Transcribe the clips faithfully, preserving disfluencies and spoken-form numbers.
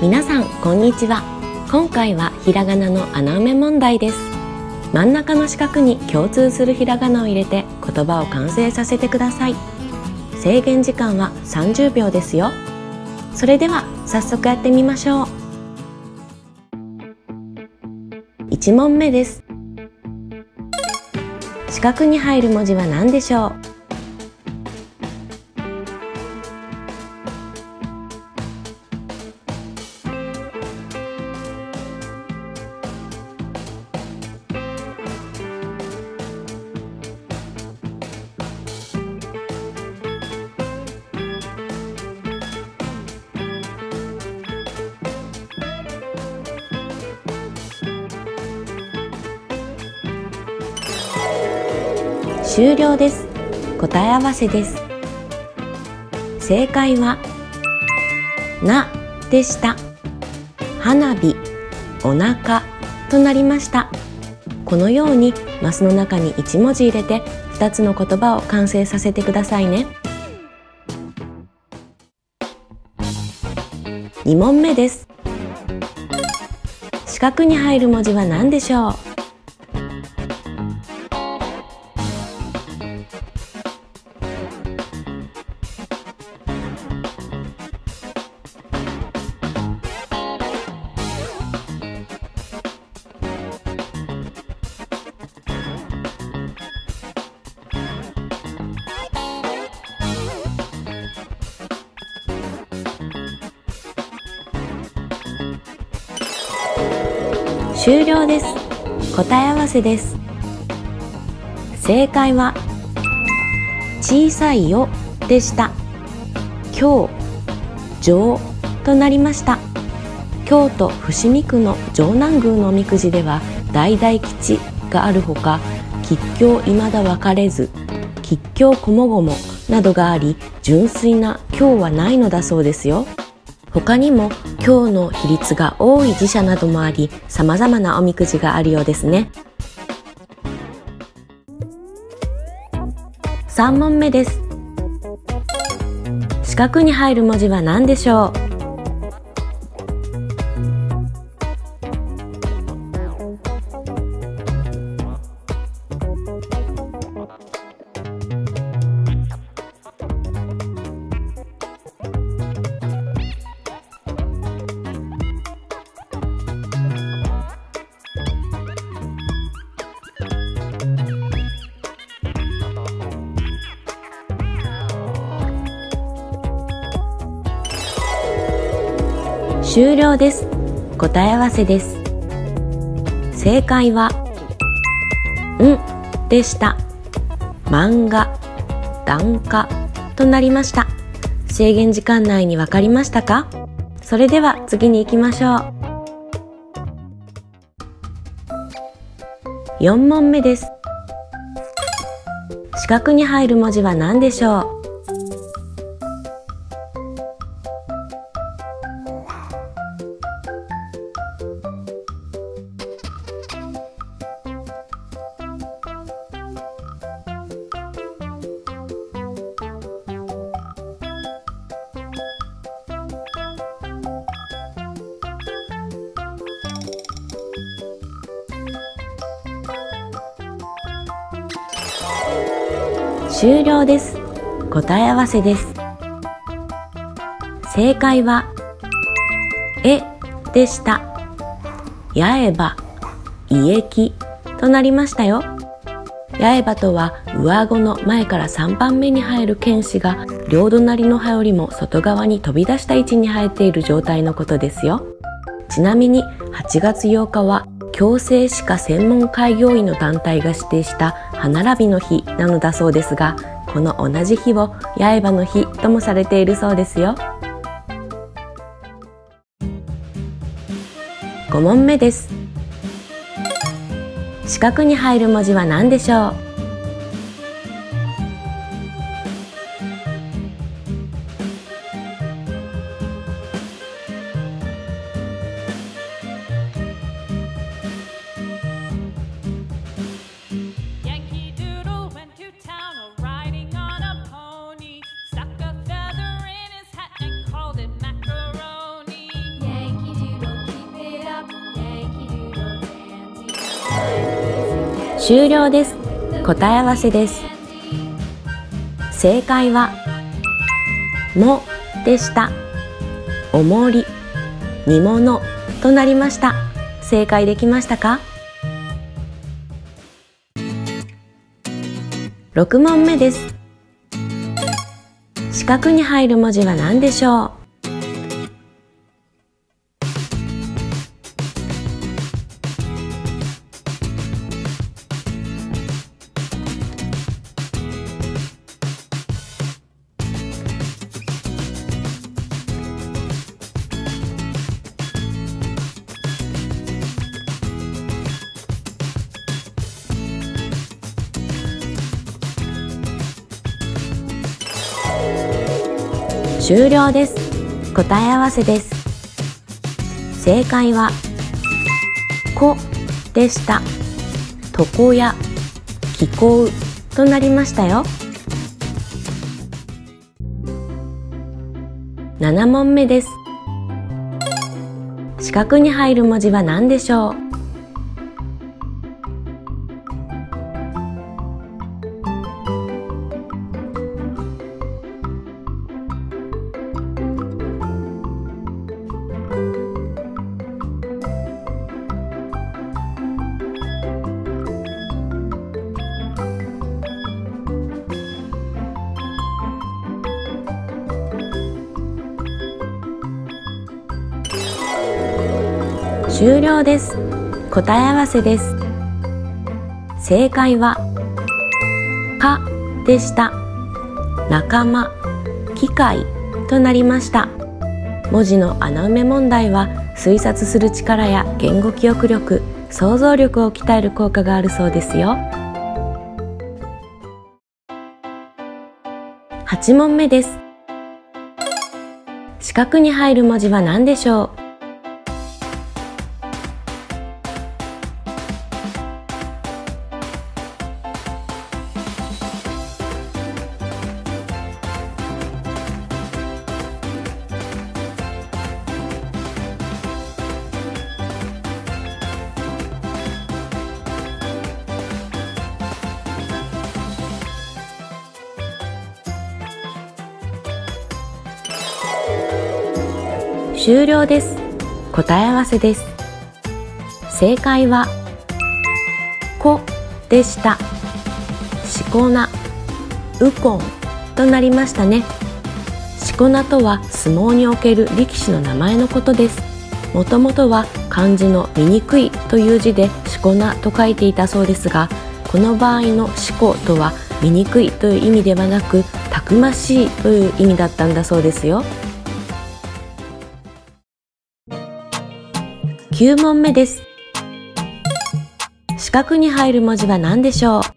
皆さんこんにちは。今回はひらがなの穴埋め問題です。真ん中の四角に共通するひらがなを入れて言葉を完成させてください。制限時間はさんじゅうびょうですよ。それでは早速やってみましょう。いち問目です。四角に入る文字は何でしょう？終了です。答え合わせです。正解はなでした。花火、お腹となりました。このようにマスの中にいち文字入れてふたつの言葉を完成させてくださいね。に問目です。四角に入る文字は何でしょう？終了です。答え合わせです。正解は小さいよでした。京、城となりました。京都伏見区の城南宮のおみくじでは大々吉があるほか、吉凶いまだ分かれず、吉凶こもごもなどがあり、純粋な凶はないのだそうですよ。他にも凶の比率が多い寺社などもあり、様々なおみくじがあるようですね。さん問目です。四角に入る文字は何でしょう？終了です。答え合わせです。正解はんでした。漫画、檀家となりました。制限時間内に分かりましたか？それでは次に行きましょう。よん問目です。四角に入る文字は何でしょう？終了です。答え合わせです。正解はえでした。八重歯、胃液となりましたよ。八重歯とは上顎の前からさんばんめに生える犬歯が両隣の歯よりも外側に飛び出した位置に生えている状態のことですよ。ちなみにはちがつようかは矯正歯科専門開業医の団体が指定した歯並びの日なのだそうですが、この同じ日を八重歯の日ともされているそうですよ。ご問目です。四角に入る文字は何でしょう？ 終了です。答え合わせです。正解はもでした。おもり、煮物となりました。正解できましたか？ろく問目です。四角に入る文字は何でしょう？終了です。答え合わせです。正解はこでした。床や気候となりましたよ。なな問目です。四角に入る文字は何でしょう？終了です。答え合わせです。正解はかでした。仲間、機械となりました。文字の穴埋め問題は推察する力や言語記憶力、想像力を鍛える効果があるそうですよ。はち問目です。四角に入る文字は何でしょう？終了です。答え合わせです。正解はこでした。しこな、うこんとなりましたね。しこなとは相撲における力士の名前のことです。もともとは漢字の醜いという字でしこなと書いていたそうですが、この場合のしことは醜いという意味ではなく、たくましいという意味だったんだそうですよ。きゅう問目です。四角に入る文字は何でしょう？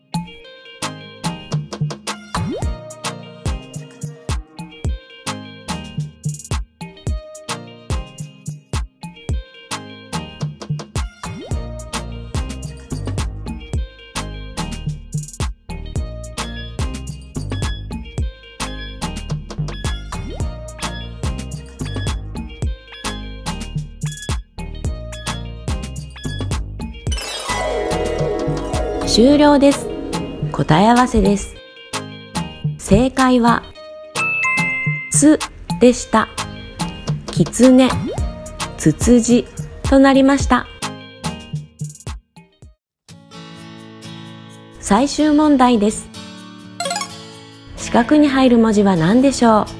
終了です。答え合わせです。正解はつでした。きつね、つつじとなりました。最終問題です。四角に入る文字は何でしょう？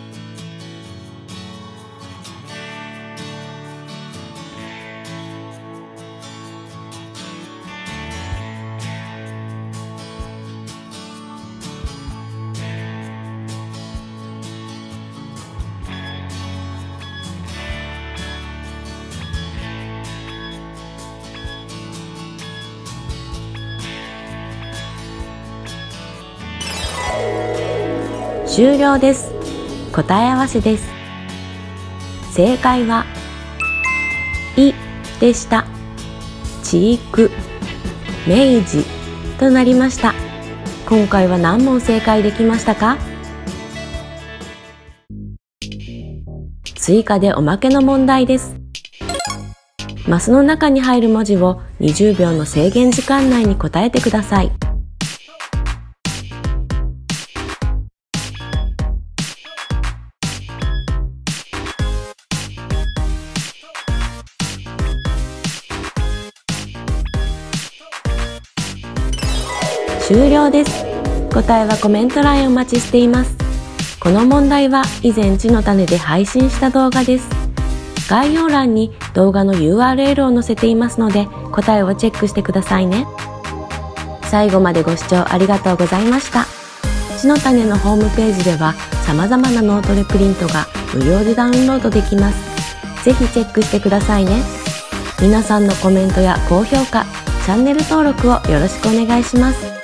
終了です。答え合わせです。正解はいでした。知育、明治となりました。今回は何問正解できましたか？追加でおまけの問題です。 マスの中に入る文字をにじゅうびょうの制限時間内に答えてください。終了です。答えはコメント欄へお待ちしています。この問題は以前地の種で配信した動画です。概要欄に動画の ユーアールエル を載せていますので、答えをチェックしてくださいね。最後までご視聴ありがとうございました。地の種のホームページでは様々なノートレプリントが無料でダウンロードできます。ぜひチェックしてくださいね。皆さんのコメントや高評価、チャンネル登録をよろしくお願いします。